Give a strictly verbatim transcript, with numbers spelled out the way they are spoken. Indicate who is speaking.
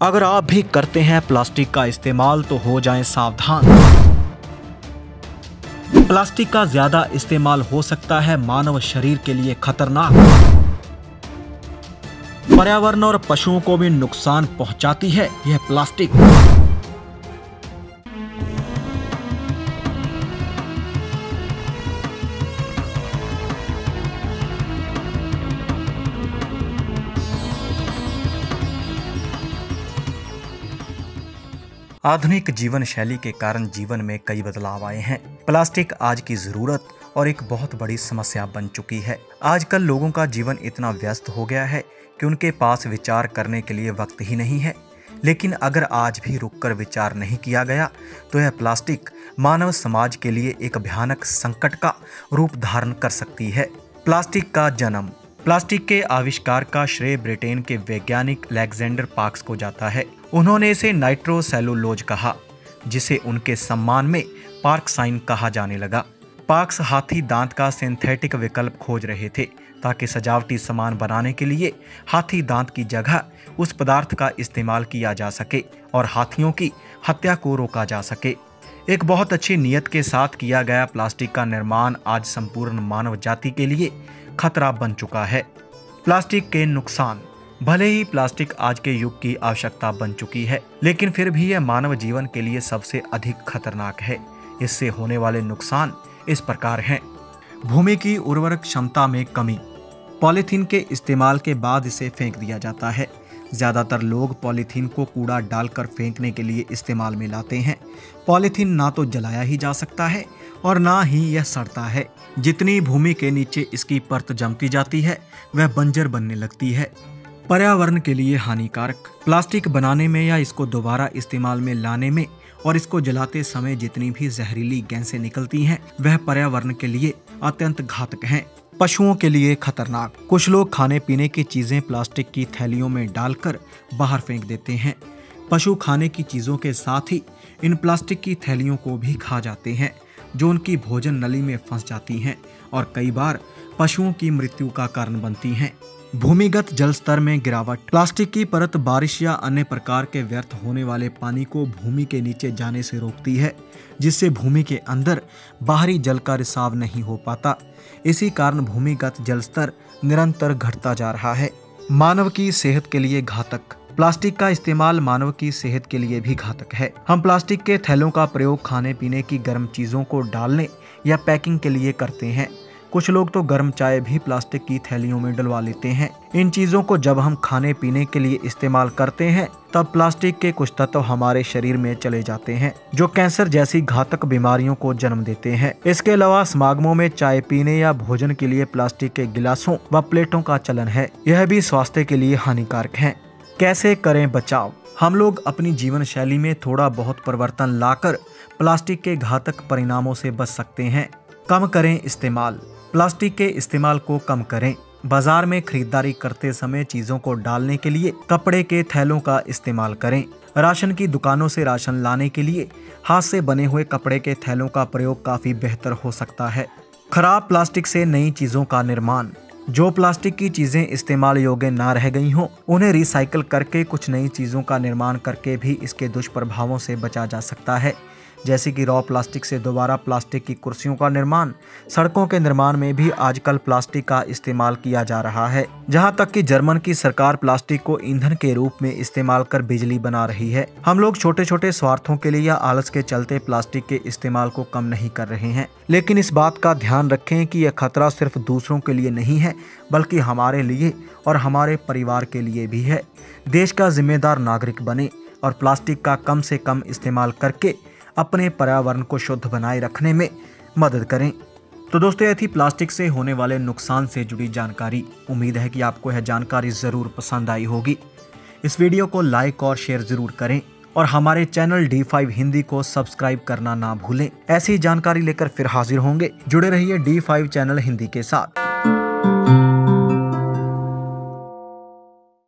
Speaker 1: अगर आप भी करते हैं प्लास्टिक का इस्तेमाल तो हो जाएं सावधान। प्लास्टिक का ज्यादा इस्तेमाल हो सकता है मानव शरीर के लिए खतरनाक। पर्यावरण और पशुओं को भी नुकसान पहुंचाती है यह प्लास्टिक। आधुनिक जीवन शैली के कारण जीवन में कई बदलाव आए हैं। प्लास्टिक आज की जरूरत और एक बहुत बड़ी समस्या बन चुकी है। आजकल लोगों का जीवन इतना व्यस्त हो गया है कि उनके पास विचार करने के लिए वक्त ही नहीं है। लेकिन अगर आज भी रुककर विचार नहीं किया गया तो यह प्लास्टिक मानव समाज के लिए एक भयानक संकट का रूप धारण कर सकती है। प्लास्टिक का जन्म। प्लास्टिक के आविष्कार का श्रेय ब्रिटेन के वैज्ञानिक अलेक्जेंडर पार्क्स को जाता है। उन्होंने इसे नाइट्रोसेलुलोज कहा, जिसे उनके सम्मान में पार्क्साइन कहा जाने लगा। पार्क्स हाथी दांत का सिंथेटिक विकल्प खोज रहे थे ताकि सजावटी सामान बनाने के लिए हाथी दांत की जगह उस पदार्थ का इस्तेमाल किया जा सके और हाथियों की हत्या को रोका जा सके। एक बहुत अच्छी नीयत के साथ किया गया प्लास्टिक का निर्माण आज संपूर्ण मानव जाति के लिए खतरा बन चुका है। प्लास्टिक के नुकसान। भले ही प्लास्टिक आज के युग की आवश्यकता बन चुकी है, लेकिन फिर भी यह मानव जीवन के लिए सबसे अधिक खतरनाक है। इससे होने वाले नुकसान इस प्रकार हैं। भूमि की उर्वरक क्षमता में कमी। पॉलीथीन के इस्तेमाल के बाद इसे फेंक दिया जाता है। ज़्यादातर लोग पॉलीथीन को कूड़ा डालकर फेंकने के लिए इस्तेमाल में लाते हैं। पॉलीथीन ना तो जलाया ही जा सकता है और ना ही यह सड़ता है। जितनी भूमि के नीचे इसकी परत जमती जाती है वह बंजर बनने लगती है। पर्यावरण के लिए हानिकारक। प्लास्टिक बनाने में या इसको दोबारा इस्तेमाल में लाने में और इसको जलाते समय जितनी भी जहरीली गैसें निकलती हैं वह पर्यावरण के लिए अत्यंत घातक हैं। पशुओं के लिए खतरनाक। कुछ लोग खाने पीने की चीजें प्लास्टिक की थैलियों में डालकर बाहर फेंक देते हैं। पशु खाने की चीजों के साथ ही इन प्लास्टिक की थैलियों को भी खा जाते हैं, जो उनकी भोजन नली में फंस जाती हैं और कई बार पशुओं की मृत्यु का कारण बनती हैं। भूमिगत जल स्तर में गिरावट। प्लास्टिक की परत बारिश या अन्य प्रकार के व्यर्थ होने वाले पानी को भूमि के नीचे जाने से रोकती है, जिससे भूमि के अंदर बाहरी जल का रिसाव नहीं हो पाता। इसी कारण भूमिगत जल स्तर निरंतर घटता जा रहा है। मानव की सेहत के लिए घातक। प्लास्टिक का इस्तेमाल मानव की सेहत के लिए भी घातक है। हम प्लास्टिक के थैलों का प्रयोग खाने पीने की गर्म चीजों को डालने या पैकिंग के लिए करते हैं। कुछ लोग तो गर्म चाय भी प्लास्टिक की थैलियों में डलवा लेते हैं। इन चीजों को जब हम खाने पीने के लिए इस्तेमाल करते हैं तब प्लास्टिक के कुछ तत्व हमारे शरीर में चले जाते हैं, जो कैंसर जैसी घातक बीमारियों को जन्म देते हैं। इसके अलावा समागमों में चाय पीने या भोजन के लिए प्लास्टिक के गिलासों व प्लेटों का चलन है। यह भी स्वास्थ्य के लिए हानिकारक है। कैसे करें बचाव? हम लोग अपनी जीवन शैली में थोड़ा बहुत परिवर्तन लाकर प्लास्टिक के घातक परिणामों से बच सकते हैं। कम करें इस्तेमाल। प्लास्टिक के इस्तेमाल को कम करें। बाजार में खरीदारी करते समय चीजों को डालने के लिए कपड़े के थैलों का इस्तेमाल करें। राशन की दुकानों से राशन लाने के लिए हाथ से बने हुए कपड़े के थैलों का प्रयोग काफी बेहतर हो सकता है। खराब प्लास्टिक से नई चीजों का निर्माण। जो प्लास्टिक की चीजें इस्तेमाल योग्य ना रह गई हों, उन्हें रिसाइकल करके कुछ नई चीजों का निर्माण करके भी इसके दुष्प्रभावों से बचा जा सकता है, जैसे कि रॉ प्लास्टिक से दोबारा प्लास्टिक की कुर्सियों का निर्माण। सड़कों के निर्माण में भी आजकल प्लास्टिक का इस्तेमाल किया जा रहा है। जहां तक कि जर्मन की सरकार प्लास्टिक को ईंधन के रूप में इस्तेमाल कर बिजली बना रही है। हम लोग छोटे छोटे स्वार्थों के लिए या आलस के चलते प्लास्टिक के इस्तेमाल को कम नहीं कर रहे हैं, लेकिन इस बात का ध्यान रखें कि यह खतरा सिर्फ दूसरों के लिए नहीं है, बल्कि हमारे लिए और हमारे परिवार के लिए भी है। देश का जिम्मेदार नागरिक बने और प्लास्टिक का कम से कम इस्तेमाल करके अपने पर्यावरण को शुद्ध बनाए रखने में मदद करें। तो दोस्तों, यह थी प्लास्टिक से होने वाले नुकसान से जुड़ी जानकारी। उम्मीद है कि आपको यह जानकारी ज़रूर पसंद आई होगी। इस वीडियो को लाइक और शेयर ज़रूर करें और हमारे चैनल डी फाइव हिंदी को सब्सक्राइब करना ना भूलें। ऐसी जानकारी लेकर फिर हाजिर होंगे। जुड़े रहिए डी फाइव चैनल हिंदी के साथ।